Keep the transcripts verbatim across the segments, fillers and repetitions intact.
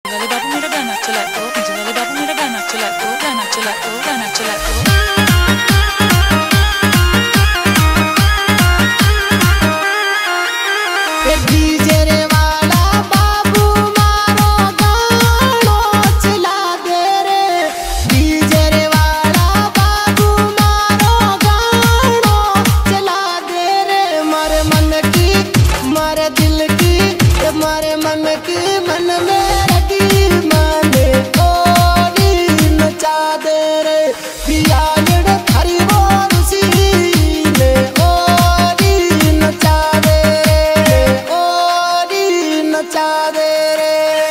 वाले बाबू मेरा गाना चला दो, डीजे वाले बाबू मेरा गाना चला दो, गाना चला दो, गाना चला दो। मारे मन की मन में रगी माने ओरी नचा दे रे पिया जड़ थारी वो रुसी ने ओरी नचा दे रे ओरी नचा दे रे।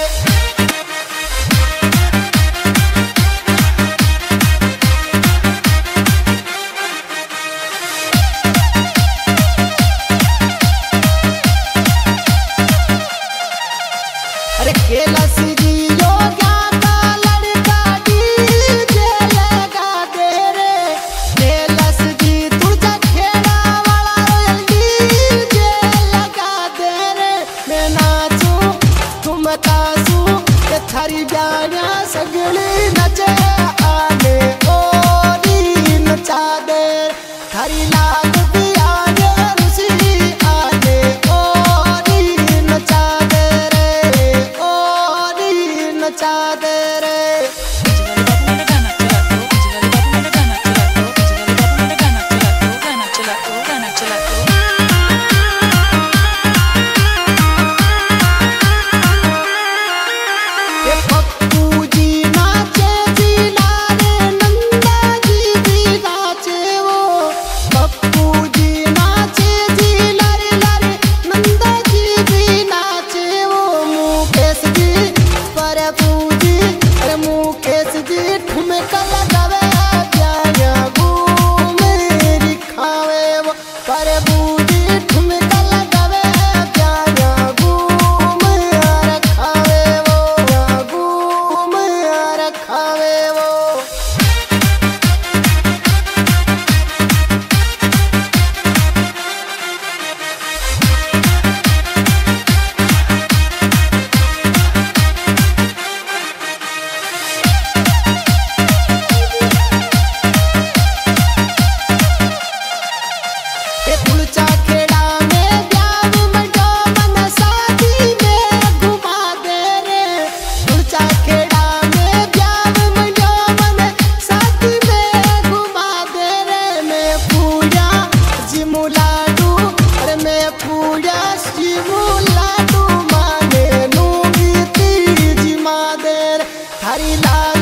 अरे कैलाश जी योगा का लड़का डीजे लगा दे रे कैलाश जी तुझा खेड़ा वाला रोयल डीजे लगा दे रे। मैं नाचूं तुम तासू ये थारी जाना सगली नचे आने ओरी नचा दे थारी लाग भी आने रुसी आने ओरी नचा दे नचा दे रे। पप्पू जी नाचे जी लारे नंदा जी भी नाचे वो पप्पू जी नाचे जी लारे लारे नंदा जी भी नाचे वो मुकेश जी पर पूजी अरे मुकेश जी ठुमका लगावे जाया घूमे दिखावे वो पर पूजी ठुमका लगावे जाया घूमे रखावे वो घूमे रखावे वो। तुलचा खेड़ा में ब्याह मंडो मन शादी में घुमा दे रे तुलचा खेड़ा में ब्याह मंडो मन शादी में घुमा दे रे। मैं पूजा जिमू लाडू अरे मैं पूजा जिमू लाडू माने नूंगी तीजी माँ दे रे थारी ला